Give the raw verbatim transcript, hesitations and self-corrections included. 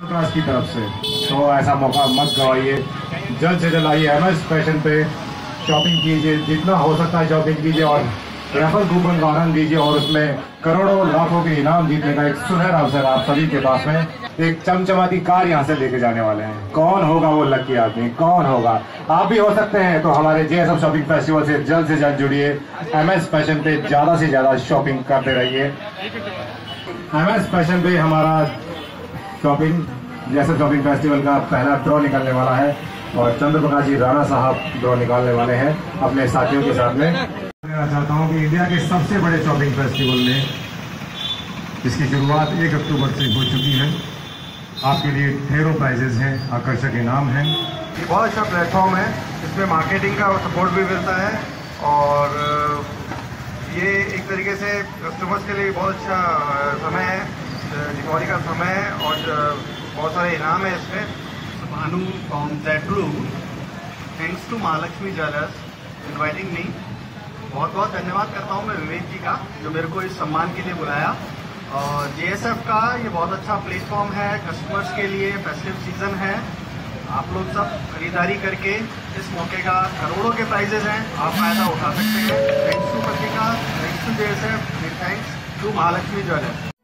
विकास की तरफ से, तो ऐसा मौका मत गवाइए। जल्द से जल्द आइए एम एस फैशन पे, शॉपिंग कीजिए, जितना हो सकता है शॉपिंग कीजिए और रेफर कूपन का आनंद लीजिए और उसमें करोड़ों लाखों के इनाम जीतने का एक सुनहरा अवसर आप सभी के पास में। एक चमचमाती कार यहाँ से लेके जाने वाले हैं। कौन होगा वो लकी आदमी, कौन होगा? आप भी हो सकते हैं। तो हमारे J S F shopping festival से जल्द से जल्द जुड़िए, एम एस फैशन पे ज्यादा से ज्यादा शॉपिंग करते रहिए। एम एस फैशन पे हमारा shopping J S F shopping festival का पहला ड्रॉ निकलने वाला है और चंद्र प्रकाश जी राणा साहब ड्रॉ निकालने वाले हैं अपने साथियों के साथ में। मैं चाहता हूं कि इंडिया के सबसे बड़े शॉपिंग फेस्टिवल में, जिसकी शुरुआत एक अक्टूबर से हो चुकी है, आपके लिए ढेरों प्राइजेज हैं, आकर्षक इनाम हैं। ये बहुत अच्छा प्लेटफॉर्म है, इसमें मार्केटिंग का सपोर्ट भी मिलता है और ये एक तरीके से कस्टमर्स के लिए बहुत अच्छा समय है, दीपावली का समय है और बहुत सारे इनाम है इसमें। भानु फ्रॉम दैट्रू, thanks to Mahalakshmi jewellers inviting me. बहुत बहुत धन्यवाद करता हूँ मैं विवेक जी का, जो मेरे को इस सम्मान के लिए बुलाया। और जे एस एफ का ये बहुत अच्छा प्लेटफॉर्म है कस्टमर्स के लिए, फेस्टिव सीजन है। आप लोग सब खरीदारी करके इस मौके का, करोड़ों के प्राइजेस हैं, आप फायदा उठा सकते हैं। Thanks to Patrika, thanks to J S F, thanks to Mahalakshmi jewellers.